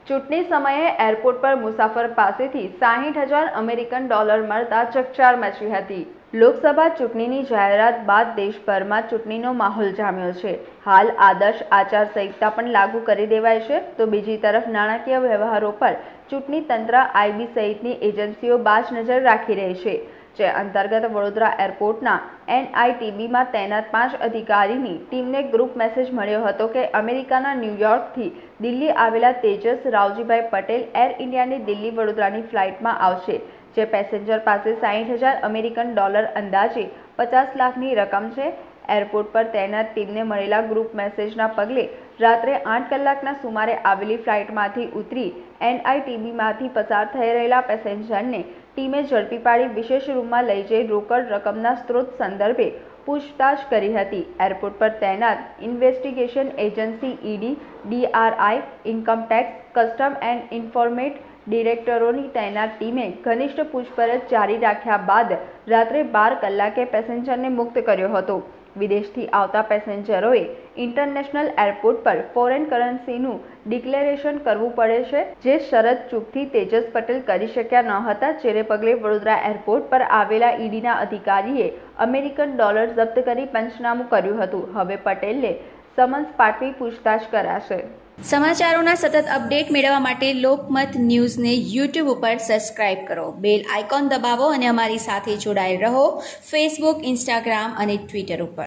ચૂંટણી સમયે એરપોર્ટ પર મુસાફર પાસેથી 60,000 અમેરિકન ડોલર મળતા ચકચાર મચી હતી। લોકસભા ચૂંટણીની જાહેરાત બાદ દેશભરમાં ચૂંટણીનો માહોલ જામ્યો છે। હાલ આદર્શ આચાર સંહિતા પણ લાગુ કરી દેવાઈ છે, તો બીજી તરફ નાણાકીય વ્યવહારો પર ચૂંટણી તંત્ર આઈબી સહિતની એજન્સીઓ બાજ નજર રાખી રહી છે। જે અંતર્ગત વડોદરા એરપોર્ટના NITBમાં તૈનાત 5 અધિકારીની ટીમને ગ્રુપ મેસેજ મળ્યો હતો કે અમેરિકાના ન્યૂયોર્કથી દિલ્હી આવેલા તેજસ રાવજીભાઈ પટેલ એર ઇન્ડિયાની દિલ્હી વડોદરાની ફ્લાઇટમાં આવશે, જે પેસેન્જર પાસે 60,000 અમેરિકન ડોલર અંદાજે 50 લાખની રકમ છે। એરપોર્ટ પર તૈનાત ટીમને મળેલા ગ્રુપ મેસેજના પગલે રાત્રે 8 કલાકના સુમારે આવેલી ફ્લાઇટમાંથી ઉતરી NITBમાંથી પસાર થઈ રહેલા પેસેન્જરને ટીમે ઝડપી પાડી વિશેષ રૂમમાં લઈ જઈ રોકડ રકમના સ્ત્રોત સંદર્ભે પૂછતાછ કરી હતી। એરપોર્ટ પર તૈનાત investigation agency ED, DRI, income tax, custom and ઇન્ફોર્મેટ ડિરેક્ટરોની તૈનાત ટીમે ઘનિષ્ઠ પૂછપરછ જારી રાખ્યા બાદ રાત્રે 12 કલાકે પેસેન્જરને મુક્ત કર્યો હતો। વિદેશથી આવતા પેસેન્જરોએ ઇન્ટરનેશનલ એરપોર્ટ પર ફોરેન કરન્સીનું ડિક્લેરેશન કરવું પડે છે, જે શરત ચૂકથી તેજસ પટેલ કરી શક્યા ન હતા, જેને પગલે વડોદરા એરપોર્ટ પર આવેલા EDના અધિકારીએ અમેરિકન ડોલર જપ્ત કરી પંચનામું કર્યું હતું। હવે પટેલને સમન્સ પાઠવી પૂછતાછ કરાશે। સમાચારોના સતત અપડેટ મેળવવા માટે લોકમત ન્યૂઝને YouTube ઉપર સબસ્ક્રાઇબ કરો, બેલ આઇકોન દબાવો અને અમારી સાથે જોડાયેલ રહો ફેસબુક, ઇન્સ્ટાગ્રામ અને ટ્વિટર ઉપર।